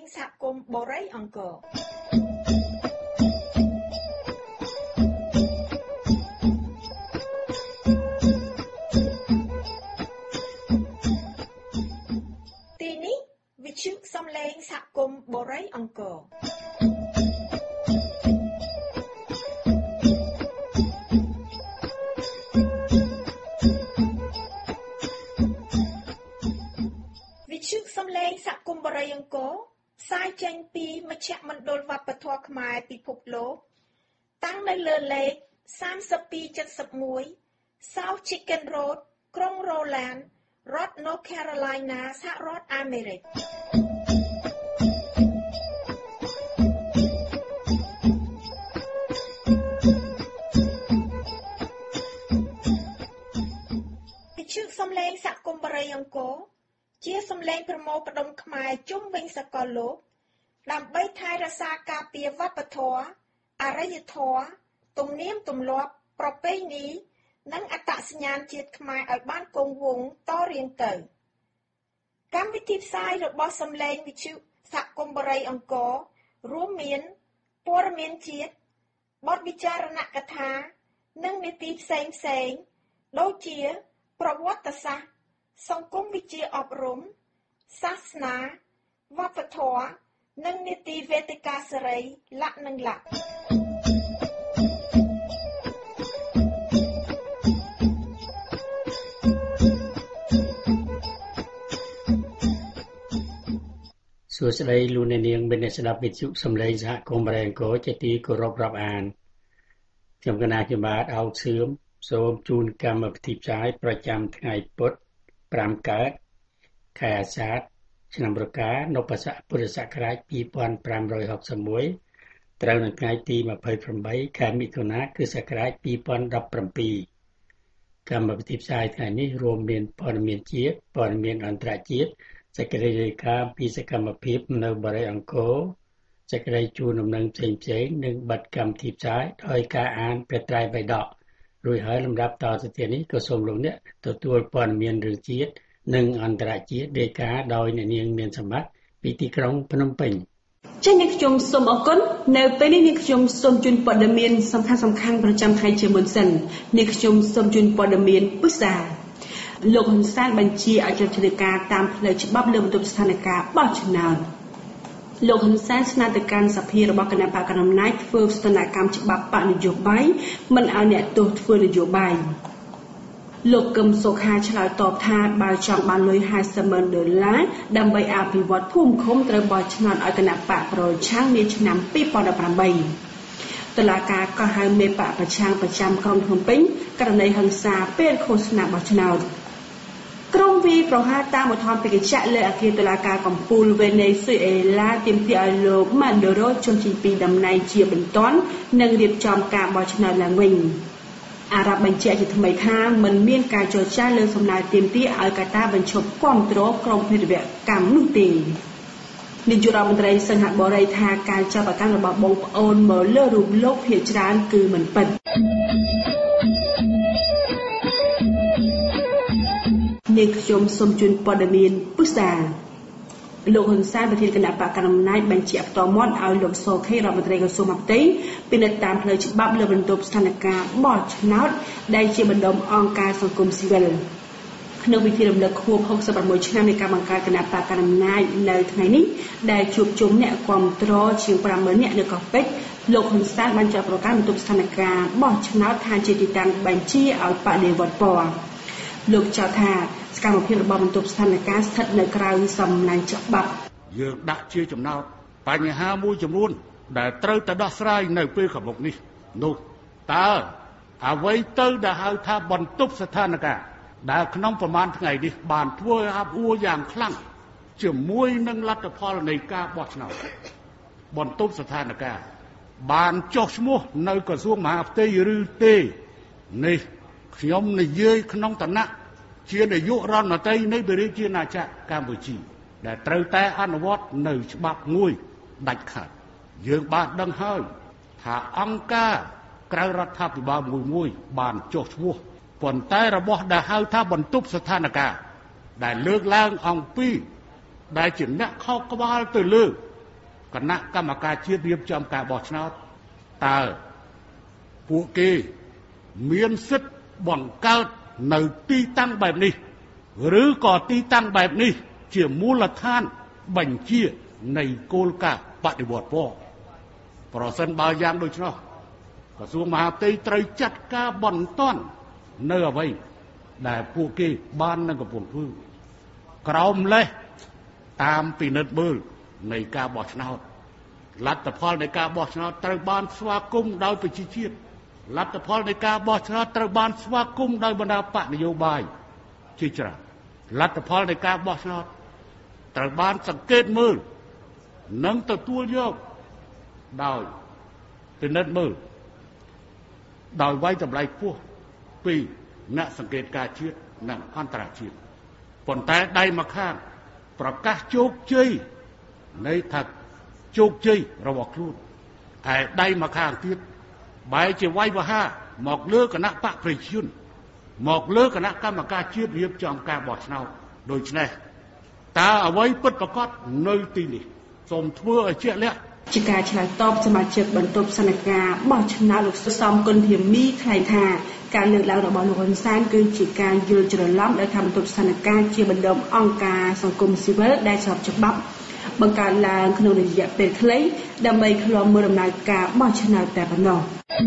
សហគមន៍បូរីអង្គរទីនេះវិទ្យុសំឡេងសហគមន៍បូរីអង្គរសំឡេងសហគមន៍បរិយអង្គរផ្សាយចេញពីមជ្ឈមណ្ឌលវប្បធម៌ខ្មែរពិភពលោកតាំងនៅលើលេខ3271 South Chicken Road ក្រុង Roland រដ្ឋ North Carolina សហរដ្ឋអាមេរិកវិទ្យុសំឡេងសហគមន៍បរិយអង្គរជាសំឡេងប្រមូលផ្ដុំខ្មែរជុំវិញសកលលោកដើម្បីថែរក្សាការពារវប្បធម៌អរិយធម៌ទំនៀមទម្លាប់ប្រពៃណីនិងអត្តសញ្ញាណជាតិខ្មែរឲ្យបានគង់វង្សតរៀងទៅកម្មវិធីផ្សាយរបស់សំឡេងវិទ្យុសហគមន៍បរិយអង្គររួមមានព័ត៌មានជាតិបទវិចារណកថានិងនីតិផ្សេងៗដូចជាប្រវត្តិសាស្ត្រសង្គមវិទ្យាអប់រំសាសនាវប្បធម៌និងនីតិវេទិកាសេរីលក្ខនឹងលក្ខសួស្តីលោកអ្នកនាងមានអ្នកស្ដាប់វិទ្យុសំឡេងសហគមន៍បរិយអង្គរជាទីគោរពរាប់អានខ្ញុំកណាខ្ញុំបាទអោកសឿមសូមជូនកម្មវិធីផ្សាយប្រចាំថ្ងៃពុធ5កើតខែអាសាឍឆ្នាំរកានៅបស័កពុរសករាជ2561ត្រូវនៅថ្ងៃទី28ខែមិថុនាគ្រិស្តសករាជ2017កម្មវិធីផ្សាយថ្ងៃនេះរួមមានព័ត៌មានជាតិព័ត៌មានអន្តរជាតិសេចក្តីរាយការណ៍ពីសកម្មភាពនៅបរិយអង្គរសេចក្តីជូនដំណឹងផ្សេងៗនិងបទកម្មវិធីផ្សាយដោយការអានព្រះត្រៃបិដករួចហើយលំដាប់តទៅទៀតនេះក៏សូមលោកអ្នកទទួលព័ត៌មានរឿងជាតិនិងអន្តរជាតិរាយការណ៍ដោយអ្នកនាងមានសម្បត្តិពីទីក្រុងភ្នំពេញចា៎អ្នកខ្ញុំសូមអរគុណនៅពេលនេះអ្នកខ្ញុំសូមជូនព័ត៌មានសំខាន់ៗប្រចាំថ្ងៃជាមុនសិនអ្នកខ្ញុំសូមជូនព័ត៌មានពិសាលោកហ៊ុនសែនបញ្ជាឲ្យចាត់វិធានការតាមផ្លូវច្បាប់លើបន្ទប់ស្ថានភាពបោះឆ្នោតលោកហ៊ុនសែនស្នើទៅកាន់សភារបស់គណៈបកកណ្ដាលអំណាចធ្វើស្ថានកម្មច្បាប់បកនយោបាយមិនឲ្យអ្នកទោសធ្វើនយោបាយលោកកឹមសុខាឆ្លើយតបថាបើចង់បានលុយ$50,000ដើម្បីអភិវឌ្ឍភូមិឃុំត្រូវបោះឆ្នោតឲ្យគណៈបកប្រឆាំងនាឆ្នាំ2018តុលាការក៏ហៅមេបកប្រឆាំងប្រចាំក្រុងភ្នំពេញករណីហិង្សាពេលឃោសនាបោះឆ្នោតក្រុមវាយប្រហារតាមឧទ្ធម្ភាគចក្រលើអគារតុលាការកំពូលវេណេស៊ុយអេឡាទាមទារឲ្យលោកម៉ាដូរ៉ូចុះចេញពីតំណែងជាបន្ទាន់និងរៀបចំការបោះឆ្នោតឡើងវិញអារ៉ាប់បញ្ជាក់ជាថ្មីថាមិនមានការចរចាលើសំណើទាមទារឲ្យកាតាបញ្ឈប់គ្រប់គ្រងក្រុមភេរវកម្មនោះទេនាយករដ្ឋមន្ត្រីសង្ហបុរីថាការចាប់អាកម្មរបស់បងប្អូនមកលើរូបលោកភាគច្រើនគឺមិនពិតនេះខ្ញុំសូមជូនព័ត៌មានពុស្សាលោកហ៊ុនសែនប្រធានគណៈបកកណ្ដាលអំណាចបញ្ជាក់បន្តមាត់ឲ្យលោកសូខេរដ្ឋមន្ត្រីក្រសួងមហាផ្ទៃពិនិត្យតាមផ្លូវច្បាប់លើបន្ទប់ស្ថានភាពបោះឆ្នោតដែលជាបណ្ដុំអង្គការសង្គមស៊ីវិលក្នុងពិធីរំលឹកខួប66ឆ្នាំនៃការបង្កើតគណៈបកកណ្ដាលអំណាចនៅថ្ងៃនេះដែលជួបជុំអ្នកគាំទ្រជាង50,000នាក់នៅកោះពេជ្រលោកហ៊ុនសែនបានចាត់ប្រកាសបន្ទប់ស្ថានភាពបោះឆ្នោតថាជាទីតាំងបញ្ជាឲ្យបដិវត្តពណ៌លោកចោទថាសកម្មភាពរបស់បន្ទប់ស្ថានភាពស្ថិតនៅក្រៅសំណាញ់ច្បាប់យើងដាក់ជាចំណោទបញ្ហាមួយចំនួនដែលត្រូវតែដោះស្រាយនៅពេលខាងមុខនេះនោះតើអ្វីទៅដែលហៅថាបន្ទប់ស្ថានភាពដែលក្នុងប្រមាណថ្ងៃនេះបានធ្វើឲ្យអាប់អួរយ៉ាងខ្លាំងជាមួយនឹងលទ្ធផលនៃការបោះឆ្នោតបន្ទប់ស្ថានភាពបានចុះឈ្មោះនៅក្រសួងមហាផ្ទៃឬទេនេះខ្ញុំនិយាយក្នុងឋានៈជានាយករដ្ឋមន្ត្រីនៃរាជាណាចក្រកម្ពុជាដែលត្រូវតែអនុវត្តនៅច្បាប់មួយដាច់ខាតយើងបានដឹងហើយថាអង្គការក្រៅរដ្ឋាភិបាលមួយបានចុះឈ្មោះប៉ុន្តែរបស់ដែលហៅថាបន្ទប់ស្ថានភាពដែលលើកឡើងអំពីដែលជាអ្នកខុសក្បាលទៅលើគណៈកម្មការជាតិរៀបចំការបោះឆ្នោតតើពួកគេមានសិទ្ធិបង្កើតនៅទីតាំងបែបនេះឬក៏ទីតាំងបែបនេះជាមូលដ្ឋានបញ្ជានៃគោលការណ៍បដិវត្តពណ៌ប្រសិនបើយ៉ាងដូច្នោះក្រសួងមហាផ្ទៃត្រូវចាត់ការបន្ទាន់នៅអ្វីដែលពួកគេបាននឹងកំពុងធ្វើក្រោមលេសតាមពិនិត្យមើលនៃការបោះឆ្នោតលទ្ធផលនៃការបោះឆ្នោតត្រូវបានស្វាគមន៍ដោយប្រជាជាតិលទ្ធផលនៃការបោះឆ្នោតត្រូវបានស្វាគមន៍ដោយបណ្ដាបកនយោបាយជាច្រើនលទ្ធផលនៃការបោះឆ្នោតត្រូវបានសង្កេតមើលនិងទទួលយកដោយពិនិត្យមើលដោយវាយតម្លៃខ្ពស់ពីអ្នកសង្កេតការណ៍ជាតិនិងអន្តរជាតិប៉ុន្តែដៃម្ខាងប្រកាសជោគជ័យនៃថាជោគជ័យរបស់ខ្លួនឯដៃម្ខាងទៀតបែរជាវាយវហាមកលើគណៈបកប្រជាជនមកលើគណៈកម្មការជាតិរៀបចំការបោះឆ្នោតដូច្នេះតើអ្វីពិតប្រាកដនៅទីនេះសូមធ្វើឲ្យជាក់លាក់ជាការឆ្លើយតបសមាជិកបន្ទប់សន្និការបោះឆ្នោតលោកសំគុណធាមីថ្លែងថាការលើកឡើងរបស់លោកហ៊ុនសែនគឺជាការយល់ច្រឡំដែលថាបន្ទប់សន្និការជាបណ្ដុំអង្គការសង្គមស៊ីវិលដែលស្របច្បាប់បង្កើតឡើងក្នុងរយៈពេលខ្លីដើម្បីឃ្លាំមើលដំណើរការបោះឆ្នោតតែប៉ុណ្ណោះ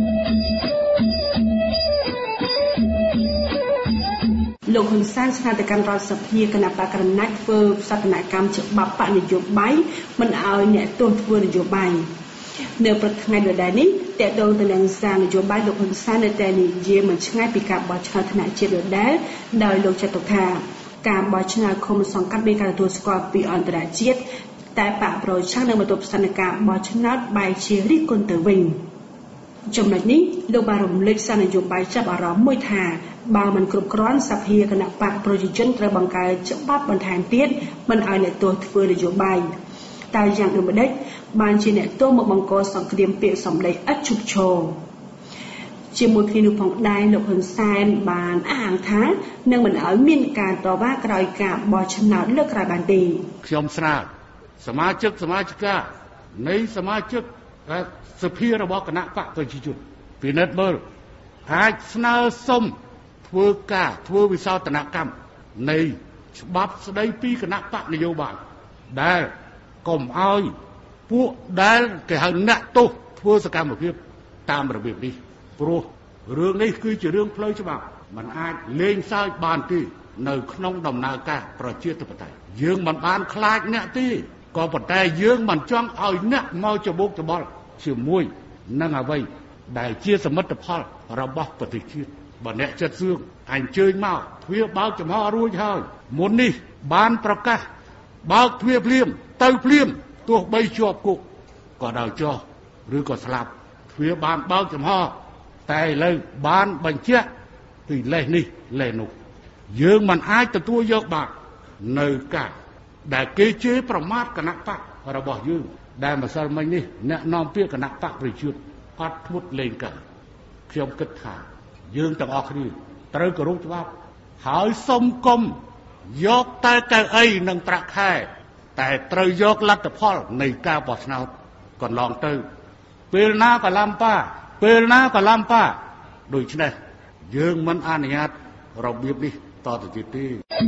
លោកហ៊ុនសែនស្នើទៅកាន់រដ្ឋសភាគណៈបកកណ្ដាលធ្វើសកម្មកម្មច្បាប់បកនយោបាយមិនឲ្យអ្នកទោសធ្វើនយោបាយនៅព្រឹកថ្ងៃដដែលនេះតេតងទៅនឹងសារនយោបាយលោកហ៊ុនសែននៅតែនិយាយមិនឆ្ងាយពីការបោះឆ្នោតថ្នាក់ជាតិដដែលដោយលោកចាត់ទុកថាការបោះឆ្នោតឃុំសង្កាត់មានការទទួលស្គាល់ពីអន្តរជាតិតែបកប្រឆាំងនឹងបន្ទប់សន្និការបោះឆ្នោតបែរជារិះគន់ទៅវិញចំណុចនេះលោកបានរំលេចសារនយោបាយចាប់អារម្មណ៍មួយថាបើមិនគ្រប់គ្រាន់សភាគណៈបកប្រជាជនត្រូវបង្កើតច្បាប់បន្ថែមទៀតមិនឲ្យអ្នកទោសធ្វើនយោបាយតែយ៉ាងដូចម្ដេចបានជាអ្នកទោសមកបង្កសង្គ្រាមពាក្យសម្ដីឥតឈប់ឈរជាមួយគ្នានោះផងដែរលោកហ៊ុនសែនបានអះអាងថានឹងមិនឲ្យមានការតវ៉ាក្រោយការបោះឆ្នោតលើកក្រោយបានទេខ្ញុំស្នើសមាជិកានៃសមាជិកសភារបស់គណៈបកប្រជាជនពិនិត្យមើលអាចស្នើសុំធ្វើវិសោធនកម្មនៃច្បាប់ស្ដីពីគណៈបកនយោបាយដែលកុំឲ្យពួកដែលគេហៅអ្នកទោសធ្វើសកម្មភាពតាមរបៀបនេះព្រោះរឿងនេះគឺជារឿងផ្លូវច្បាប់มันអាចលេងសើចបានទេនៅក្នុងដំណើរការប្រជាធិបតេយ្យយើងមិនបានខ្លាចអ្នកទេក៏ប៉ុន្តែយើងមិនចង់ឲ្យអ្នកមកច្បុកច្បល់ជាមួយនឹងអ្វីដែលជាសមិទ្ធផលរបស់ប្រទេសជាតិបើអ្នកចិត្តសឿងអញ្ជើញមកទ្វារបើកចំហរួចហើយមុននេះបានប្រកាសបើកទ្វារភ្លាមទៅភ្លាមទោះបីជាប់គុកក៏ដោយចោះឬក៏ស្លាប់ទ្វារបានបើកចំហតែឥឡូវបានបញ្ជាក់ពីលេសនេះលេសនោះយើងមិនអាចទទួលយកបាននៅការដែលគេជេរប្រមាថគណៈបករបស់យើងដែលម្សិលមិញនេះអ្នកនាំពាក្យគណៈបកប្រជាជនអត់ធ្មត់លេងกันខ្ញុំគិតថាយើងទាំងអស់គ្នាត្រូវគោរពច្បាប់ហើយសុំគុំយកតែកៅអីនិងប្រាក់ខែតែត្រូវយកលទ្ធផលនៃការបោះឆ្នោតកន្លងទៅពេលណាក៏ឡាំប៉ាដូច្នេះយើងមិនអនុញ្ញាតរបៀបនេះតទៅទៀតទេ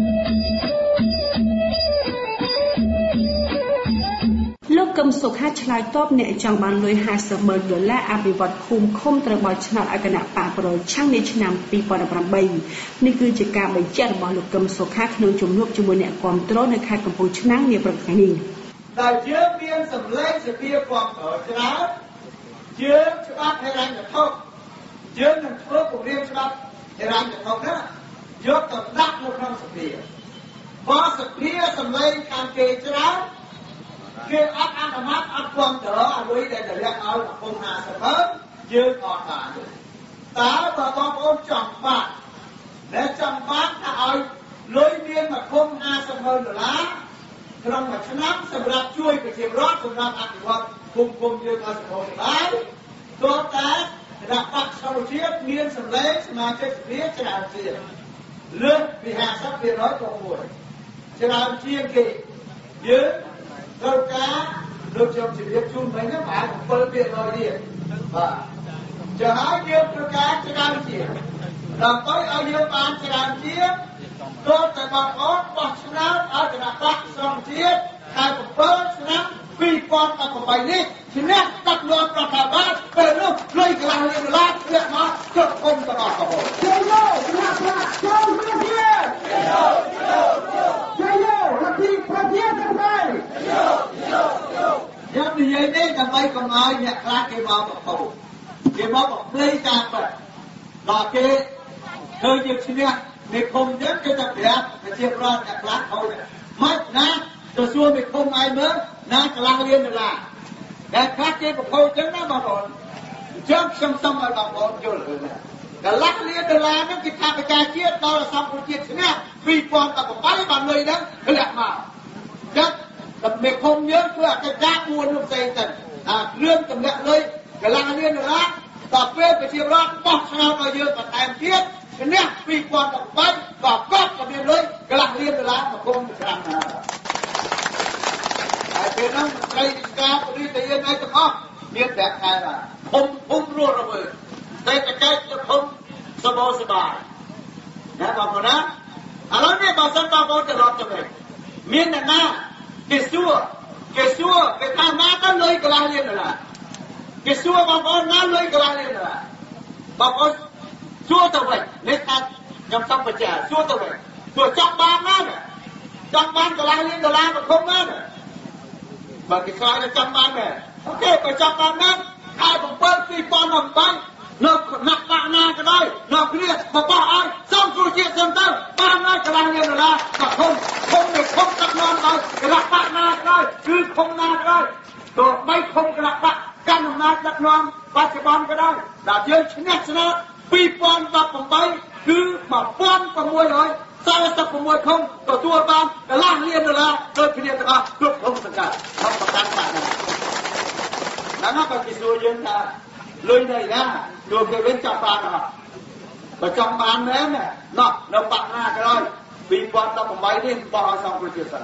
លោកកឹមសុខាឆ្លើយតបអ្នកចង់បានលុយ$50,000អភិវឌ្ឍភូមិឃុំត្រូវបោះឆ្នោតឲ្យគណៈបកប្រឆាំងនាឆ្នាំ2018នេះគឺជាការបញ្ជាក់របស់លោកកឹមសុខាក្នុងជំនួបជាមួយអ្នកគាំទ្រនៅខេត្តកំពង់ឆ្នាំងនាព្រឹកថ្ងៃនេះដែលយើងមានសម្លេងសភាគាំទ្រច្រើនយើងច្បាប់ហិរញ្ញវត្ថុយើងនឹងធ្វើគម្រាមច្បាប់ហិរញ្ញវត្ថុណាយកទៅដាក់នៅក្នុងសភាបើសភាសម្លេងខាងគេច្រើនគេអត់អនុម័តអត់គាំទ្រអ្វីដែលតម្រាក់ឲ្យកំពុង50,000យើងអត់បានទេតើបើបងប្អូនចង់បានថាឲ្យលុយមានមកឃុំ$50,000ក្នុងមួយឆ្នាំសម្រាប់ជួយប្រជាពលរដ្ឋសម្រាប់អភិវឌ្ឍភូមិឃុំយើងឲ្យសម្បូរបែបទោះតែគណៈបកប្រជាជាតិមានសម្លេងសមាជិកសភាច្រើនជាងលើសពី50%ក៏មួយច្រើនជាងគេយើងត្រូវការលោកខ្ញុំជម្រាបជូនមិញណាបាទ7%ទៀតបាទចាហើយយើងត្រូវការច្រើនជាដើម្បីឲ្យយើងបានច្រើនជាព្រោះតែបងប្អូនបោះឆ្នោតឲ្យគណៈបកសង្គ្រោះជាតិតែ7ឆ្នាំ2018នេះឈ្នះដឹកនាំរដ្ឋាភិបាលពេលនោះលុយកន្លះលានដុល្លារធ្លាក់មកគ្រប់គុំទាំងអស់បងប្អូនជ័យយោគណៈបកសង្គ្រោះជាតិជ័យយោលទ្ធិប្រជាធិបតេយ្យខ្ញុំនិយាយនេះដើម្បីកុំឲ្យអ្នកខ្លះគេមកបពោគេមកបំភ្លៃការពិតដល់គេឃើញយើងឈ្នះមេឃុំយើងគេទៅប្រាប់ប្រជាប្រដ្ឋអ្នកខ្លះខូចមិនណាទៅសួរមេឃុំឯងមើលណាកន្លះលានដុល្លារតែខ្លះគេបពោចឹងណាបងប្អូនអញ្ចឹងខ្ញុំសូមឲ្យបងប្អូនយល់កន្លះលានដុល្លារហ្នឹងគេថាបកាជាតិដល់សង្គមជាតិឈ្នះ2018បានលុយហ្នឹងធ្លាក់មកចឹងតែមេឃុំយើងធ្វើអកិច្ចការ4នោះផ្សេងទៅគ្រឿងទម្លាក់លុយកន្លះលានដុល្លារដល់ពេលប្រជាប្រដ្ឋបោះឆ្នោតឲ្យយើងបន្ថែមទៀតឈ្នះ2018ក៏កត់ក៏មានលុយកន្លះលានដុល្លារមកគុំឆ្នាំណាហើយពេលហ្នឹងមន្ត្រីរាជការប៉ូលីសទៅយើងឲ្យទាំងអស់មានតែខែថាភូមិរស់រវើកតែតកែទៅភូមិសបោសបាយណាបងប្អូនណាឥឡូវនេះបើសិនបងប្អូនទៅរត់ទៅវិញមានអ្នកណាគេសួរគេថាណាទៅលុយកន្លះលានដុល្លារគេសួរបងប្អូនណាលុយកន្លះលានដុល្លារបងប្អូនសួរទៅវិញនេះថាខ្ញុំសូមបញ្ជាក់សួរទៅវិញសួរចង់បានណាចង់បានកន្លះលានដុល្លារមកគុំណាបើគេខ្លាចទៅចង់បានដែរអូខេបើចង់បានណាខែ7 2018នៅគណៈបកណាក៏ដោយនៅគ្នាបបោះឲ្យសង្គ្រោះជាតិសិនទៅបានហើយកន្លះលានដុល្លារក៏គុំដឹកនាំឲ្យគណៈបកណាក៏ដោយគឺគុំណាក៏ដោយទោះបីគុំគណៈបកកាន់អំណាចដឹកនាំបច្ចុប្បន្នក៏ដោយដែលយើងឈ្នះឆ្នោត2018គឺ1646ខុំទទួលបានកន្លះលានដុល្លារដូចគ្នាទាំងអស់គ្រប់ក្រុមសង្កាត់ខ្ញុំប្រកាសថាហ្នឹងបើគេសួរយើងថាលុយនៅណាលោកគេវិញចាប់បានអត់បើចង់បានមែនណោះនៅបាក់ណាក៏ដោយ2018នេះបោះឲ្យសង្គ្រោះជាតិសិន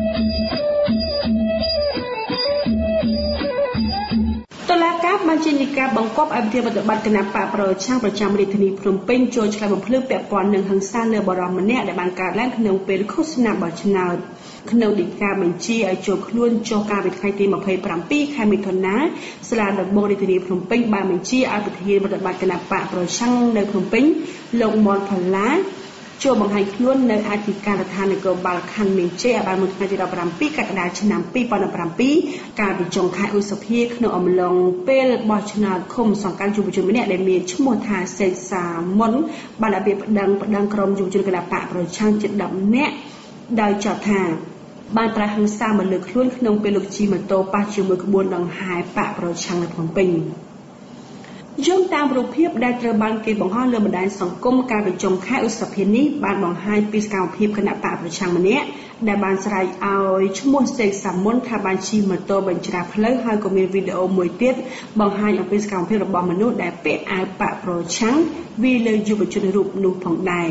តុលាការបានចេញនីការបង្គាប់ឲ្យប្រតិបត្តិគណៈបកប្រឆាំងប្រចាំរាជធានីភ្នំពេញចូលឆ្លើយបំភ្លឺពាក់ព័ន្ធនឹងហិង្សាលើបរិសម្នាក់ដែលបានកើតឡើងក្នុងពេលឃោសនាបោះឆ្នោតក្នុងនីការបញ្ជាឲ្យចូលខ្លួនចុះការវិថ្ងៃទី27ខែមិថុនាសាលាដំបងរាជធានីភ្នំពេញបានបញ្ជាឲ្យប្រធានប្រតិបត្តិគណៈបកប្រឆាំងនៅភ្នំពេញលោកមនផល្លាចូលបង្ហាញខ្លួននៅអធិការដ្ឋាននគរបាលខណ្ឌមានជ័យឲ្យបានមុនថ្ងៃទី17កក្កដាឆ្នាំ2017កាលពីចុងខែឧសភាក្នុងអំឡុងពេលបោះឆ្នោតឃុំសង្កាត់យុវជនម្នាក់ដែលមានឈ្មោះថាសេកសាមុនបានឲ្យប្តឹងក្រុមយុវជនគណៈបកប្រឆាំងជិត10នាក់ដោយចោទថាបានប្រើហិង្សាមកលើខ្លួនក្នុងពេលលោកជិះម៉ូតូប៉ះជាមួយក្បួនដង្ហែបកប្រឆាំងនៅភ្នំពេញយោងតាមរូបភាពដែលត្រូវបានគេបង្ហោះលើបណ្ដាញសង្គមកាលពីចុងខែឧសភានេះបានបង្ហាញពីសកម្មភាពគណៈបកប្រឆាំងម្នាក់ដែលបានស្រែកឲ្យឈ្មោះសេកសាមុនថាបានជិះម៉ូតូបញ្ច្រាសផ្លូវហើយក៏មានវីដេអូមួយទៀតបង្ហាញអំពីសកម្មភាពរបស់មនុស្សដែលពាក់អាវបកប្រឆាំងវាលើយុវជនរូបនោះផងដែរ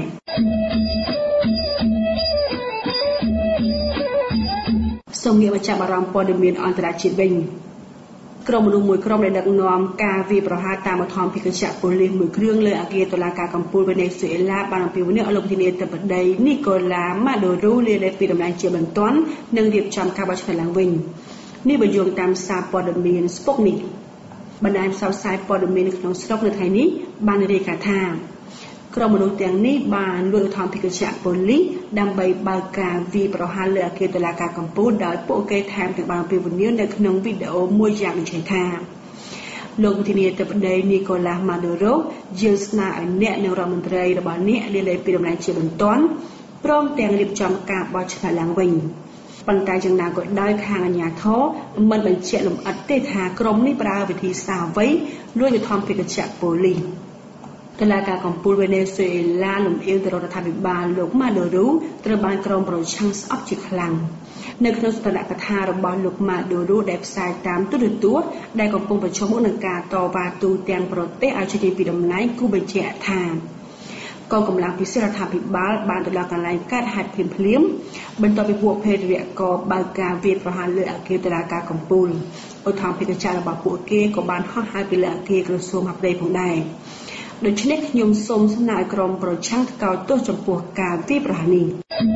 សូមងាកមកចាប់អារម្មណ៍ព័ត៌មានអន្តរជាតិវិញក្រុមមនុស្សមួយក្រុមដែលដឹកនាំការវាយប្រហារតាមឧទ្ធម្ភាគចក្រប៉ូលីសមួយគ្រឿងលើអគារតុលាការកំពូលវេណេស៊ុយអេឡាបានអំពាវនាវឲ្យលោកប្រធានាធិបតីនីកូឡាម៉ាដូរូលាលែងពីតំណែងជាបន្ទាន់និងរៀបចំការបោះឆ្នោតឡើងវិញនេះបើយោងតាមសារព័ត៌មាន Sputnik បណ្ដាញផ្សព្វផ្សាយព័ត៌មាននៅក្នុងស្រុកនៅថ្ងៃនេះបានរាយការណ៍ថាក្រុមមនុស្សទាំងនេះបានលួចឧទ្ធម្ភាគចក្រប៉ូលីសដើម្បីបើកការវាយប្រហារលើអគារតុលាការកំពូលដោយពួកគេថែមទាំងបានអំពាវនាវនៅក្នុងវីដេអូមួយយ៉ាងបញ្ជាក់ថាលោកប្រធានាធិបតីនីកូឡាម៉ាដូរ៉ូយាងស្នើឲ្យអ្នកនិងរដ្ឋមន្ត្រីរបស់អ្នកលាលែងពីតំណែងជាបន្ទាន់ព្រមទាំងរៀបចំការបោះឆ្នោតឡើងវិញប៉ុន្តែយ៉ាងណាក៏ដោយខាងអាជ្ញាធរមិនបញ្ជាក់លម្អិតទេថាក្រុមនេះប្រើវិធីសាស្ត្រអ្វីលួចឧទ្ធម្ភាគចក្រប៉ូលីសតុលាការកំពូលវេណេស៊ុយអេឡាលំអៀងទៅរដ្ឋាភិបាលលោកម៉ាដូរូត្រូវបានក្រុមប្រឆាំងស្អប់ជាខ្លាំងនៅក្នុងសន្ទរកថារបស់លោកម៉ាដូរូដែលផ្សាយតាមទូរទស្សន៍ដែលកំពុងប្រឈមមុខនឹងការតវ៉ាទូទាំងប្រទេសឲ្យចេញពីតំណែងគូបញ្ជាក់ថាបកងកម្លាំងពិសេសរដ្ឋាភិបាលបានទៅដល់កន្លែងកើតហេតុភ្លាមៗបន្ទាប់ពីពួកភេរវករបើកការវាយប្រហារលើអគារតុលាការកំពូលឧទ្ធម្ភាគចក្ររបស់ពួកគេក៏បានហោះហើរពីលើអគារក្រសួងមហាផ្ទៃផងដែរដូច្នេះខ្ញុំសូមស្នើឲ្យក្រុមប្រឆាំងថ្កោលទោសចំពោះការវាយប្រហារនេះ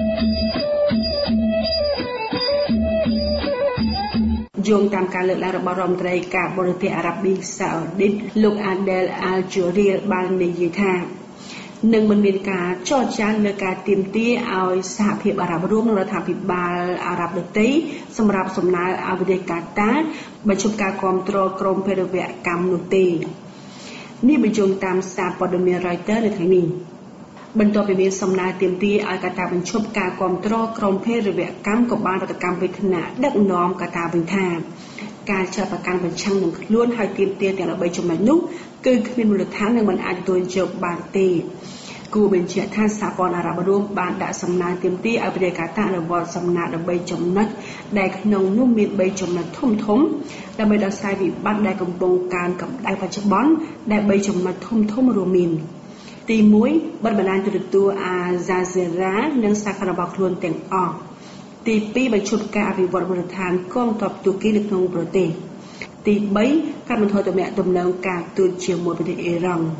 យោងតាមការលើកឡើងរបស់រដ្ឋមន្ត្រីការបរទេសអារ៉ាប៊ីសាអូឌីតលោកអាដែល អាល់ជូរីលបាននិយាយថានឹងមិនមានការចរចាលើការទាមទារឲ្យសហភាពអារ៉ាប់រួមនិងរដ្ឋាភិបាលអារ៉ាប់ដទៃសម្រាប់សំណើឲ្យប្រទេសកាតាបញ្ឈប់ការគាំទ្រក្រុមភេរវកម្មនោះទេនេះបញ្ជាក់តាមសារព័ត៌មាន Reuters នៅថ្ងៃនេះបន្ទាប់ពីមានសំណើទាមទារឲ្យកាតាបញ្ឈប់ការគាំទ្រក្រុមភេរវកម្មក៏បានរដ្ឋកម្មវេទនាដឹកនាំកាតាវិញថាការចាប់ប្រកាន់ប្រឆាំងនឹងខ្លួនហើយទាមទារទាំង13ចំណុចនោះគឺគ្មានមូលដ្ឋាននិងមិនអាចទទួលយកបានទេគូបញ្ជាក់ថាសហព័ន្ធអារ៉ាប់រួមបានដាក់សំណើទាមទារឲ្យប្រទេសកាតាអនុវត្តសំណើ13ចំណុចដែលក្នុងនោះមាន3ចំណុចធំដើម្បីដោះស្រាយវិបត្តិដែលកំពុងកើនកម្ដៅបច្ចុប្បន្នដែល3ចំណុចធំរួមមានទី1បិទបណ្ដាញទូរទស្សន៍អាហ្សាសេរ៉ានិងសាខារបស់ខ្លួនទាំងអស់ទី2បញ្ឈប់ការអភិវឌ្ឍមូលដ្ឋានកងទ័ពទូគីនៅក្នុងប្រទេសទី3កាត់បន្ថយទំនាក់ទំនងការទូតជាមួយប្រទេសអ៊ីរ៉ង់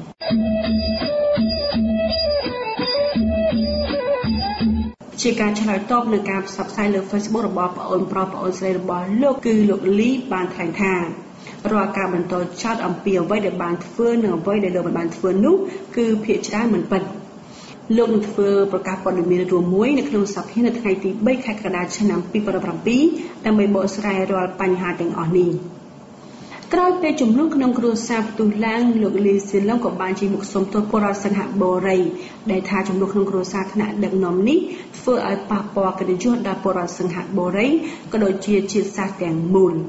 ជាការឆ្លើយតបនឹងការផ្សព្វផ្សាយលើ Facebook របស់ប្អូនប្រុសប្អូនស្រីរបស់លោកគឺលោកលីបានថ្លែងថារាល់ការបន្តចោទអំពីអ្វីដែលបានធ្វើនិងអ្វីដែលលោកមិនបានធ្វើនោះគឺភាគច្រើនមិនពិតលោកនឹងធ្វើប្រកាសព័ត៌មានរួមមួយនៅក្នុងសភានៅថ្ងៃទី3ខែកក្កដាឆ្នាំ2017ដើម្បីបកស្រាយរាល់បញ្ហាទាំងអស់នេះក្រោយពេលជំនុំក្នុងគ្រួសារផ្ទុះឡើងលោកលីស៊ីឡុងក៏បានជិះមុខសុំទោសពលរដ្ឋសិង្ហបុរីដែលថាជំនុំក្នុងគ្រួសារថ្នាក់ដឹកនាំនេះធ្វើឲ្យប៉ះពាល់កិត្តិយសដល់ពលរដ្ឋសិង្ហបុរីក៏ដូចជាជាតិសាសន៍ទាំងមូល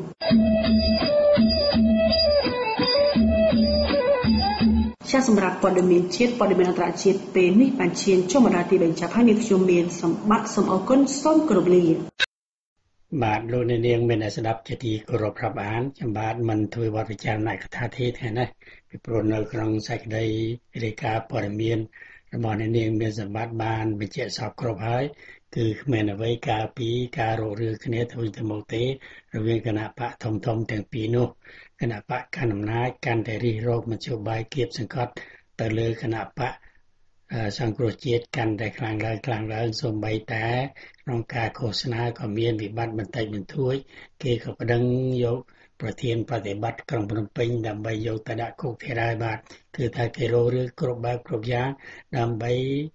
សម្រាប់ព័ត៌មានជាតិព័ត៌មានអន្តរជាតិពេលនេះបានឈានចុងដល់ទីបញ្ចប់ហើយនាងខ្ញុំមានសម្បត្តិសូមអរគុណសូមគោរពលាបាទលោកនាងមានស្ដាប់ជាទីគោរពរាប់អានខ្ញុំបាទមិនធ្វើវត្តវិចារណកថាទេថ្ងៃនេះពីព្រោះនៅក្នុងសេចក្តីរាយការណ៍ព័ត៌មានរបស់នាងមានសម្បត្តិបានបញ្ជាក់សពគ្រប់ហើយគឺគ្មានអ្វីការពីការរករឿងគ្នាទៅវិញទៅមកទេរវាងគណៈបកធំទាំងពីរនោះគណៈបកកណ្ដាលអំណាចកាន់តែរិះរោបមធ្យោបាយគៀបសង្កត់ទៅលើគណៈបកសង្គ្រោះជាតិកាន់តែខ្លាំងឡើងសូម្បីតែក្នុងការឃោសនាក៏មានវិបត្តិបន្តិចបន្តួចគេក៏ប្តឹងយកប្រធានប្រតិបត្តិក្រុងភ្នំពេញដើម្បីយកទៅដាក់គុកធារាយបាទគឺថាគេរករឿងគ្រប់បែបគ្រប់យ៉ាងដើម្បី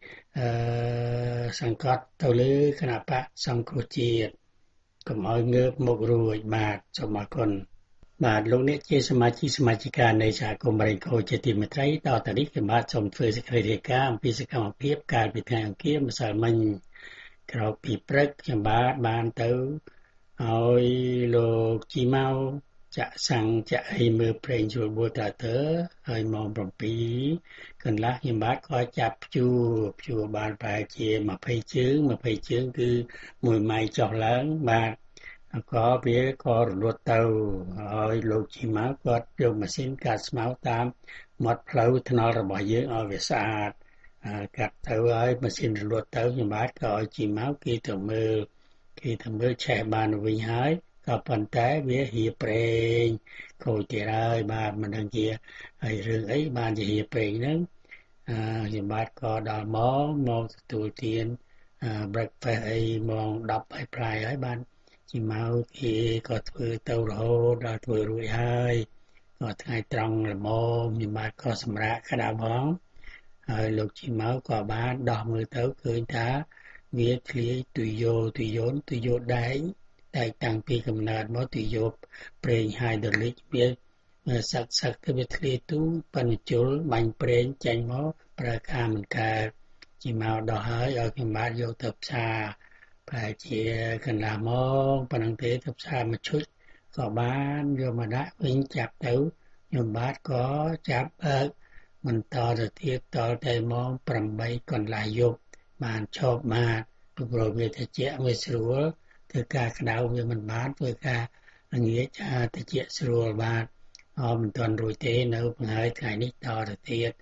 សង្កត់ទៅលើគណៈបកសង្គ្រោះជាតិកុំឲ្យងើបមុខរួចបាទសូមអរគុណបាទលោកអ្នកជាសមាជិកានៃសហគមន៍បរិយាជាទីមេត្រីតទៅនេះខ្ញុំបាទសូមធ្វើសេចក្តីរាយការណ៍អំពីសកម្មភាពកាលពីថ្ងៃអង្គារម្សិលមិញក្រោយពីព្រឹកខ្ញុំបាទបានទៅឲ្យលោកជីម៉ៅចាក់សាំងចាក់អីមើលប្រេងជួលបួតាទៅហើយម៉ោង7កន្លះខ្ញុំបាទក៏ចាប់ព្យួរបានប្រហែលជា20ជើងគឺ1ម៉ៃចុះឡើងបាទក៏វាក៏រលត់ទៅហើយលោកជីម៉ៅគាត់យកម៉ាស៊ីនកាត់ស្មៅតាមមាត់ផ្លូវថ្នល់របស់យើងឲ្យវាស្អាតកាត់ទៅហើយម៉ាស៊ីនរលត់ទៅខ្ញុំបាទក៏ឲ្យជីម៉ៅគេទៅមើលឆេះបានវិញហើយក៏ប៉ុន្តែវាហៀប្រេងខូចទៀតហើយបាទមិនដឹងជាហើយរឿងអីបានជាហៀប្រេងហ្នឹងខ្ញុំបាទក៏ដល់មកទទួលទានbreakfast អីម៉ោង10ហើយផ្លាយហើយបានជីម៉ៅគេក៏ធ្វើទៅរហូតដល់ធ្វើរួចហើយក៏ថ្ងៃត្រង់ល្មមខ្ញុំបាទក៏សម្រាកក្តាប់ផងហើយលោកជីម៉ៅក៏បានដោះមើលទៅឃើញថាវាធ្លាយទុយយោដែងតាំងពីកំណើតមកទុយយោប្រេងហៃដ្រូលីកវាសឹកទៅវាធ្លាយទូបញ្ជុលបាញ់ប្រេងចេញមកប្រើការមិនកើតជីម៉ៅដោះហើយឲ្យខ្ញុំបាទយកទៅផ្សារប្រហែលជាកន្លះម៉ោងប៉ុណ្ណឹងទេទៅផ្សារមួយឈុតក៏បានយកមកដាក់វិញចាប់ទៅខ្ញុំបាទក៏ចាប់បន្តទៅទៀតតតែម៉ោង8កន្លះយប់បានឈប់បាទព្រោះវាត្រជាក់វាស្រួលធ្វើការក្តៅវាមិនបានធ្វើការងាយត្រជាក់ស្រួលបាទមិនទាន់រួចទេនៅបង្ហើយថ្ងៃនេះតទៅទៀត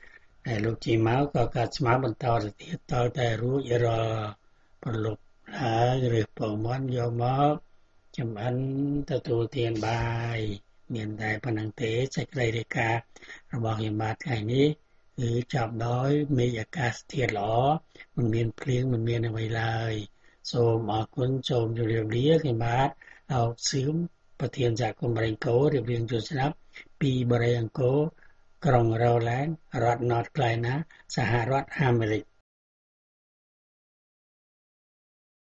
ហើយលោកជីម៉ៅក៏កាត់ស្មាបន្តទៅទៀតតតែរួចរាល់ប្រលប់ហើយឬពងមន់យកមកចំអិនទទួលទានបាយមានតែប៉ុណ្ណឹងទេសេចក្តីរាយការណ៍របស់ខ្ញុំបាទថ្ងៃនេះគឺចាប់ដោយមេឃអាកាសធាតុល្អមិនមានភ្លៀងមិនមានអ្វីឡើយសូមអរគុណសូមជម្រាបលាខ្ញុំបាទអោកសឿមប្រធានសហគមន៍បរិង្គោរៀបរៀងជូនស្ដាប់ពីបរិយអង្គរក្រុងរ៉ូឡែនរដ្ឋ North Carolina សហរដ្ឋអាមេរិក